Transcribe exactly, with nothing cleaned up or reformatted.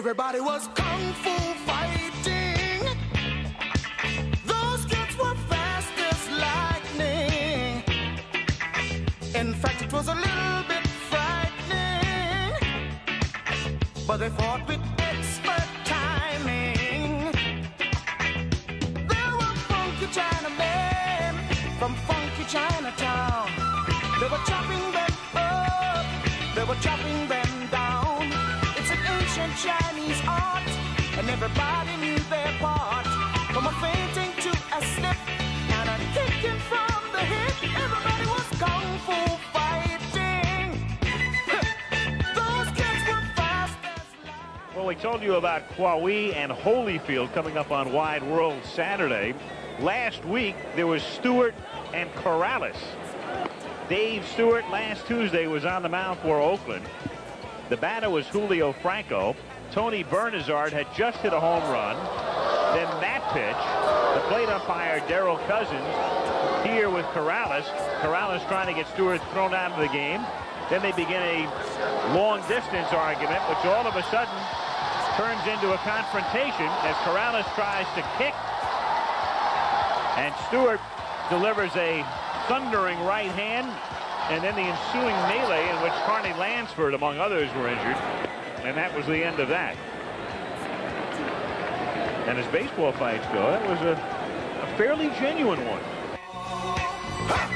Everybody was kung fu fighting. Those kids were fast as lightning. In fact, it was a little bit frightening, but they fought with expert timing. There were funky Chinamen from funky Chinatown. They were chopping them up, they were chopping them down. It's an ancient Chinese art, and everybody knew their part. From a fainting to a slip and a kicking from the hip, everybody was kung fu fighting. Those kids were fast as light. Well, we told you about Kauai and Holyfield coming up on Wide World Saturday. Last week, there was Stewart and Corrales. Dave Stewart last Tuesday was on the mound for Oakland. The batter was Julio Franco. Tony Bernazard had just hit a home run. Then that pitch, the plate umpire Darrell Cousins here with Corrales. Corrales trying to get Stewart thrown out of the game. Then they begin a long distance argument, which all of a sudden turns into a confrontation as Corrales tries to kick. And Stewart delivers a thundering right hand, and then the ensuing melee in which Carney Lansford, among others, were injured, and that was the end of that. And as baseball fights go, that was a, a fairly genuine one.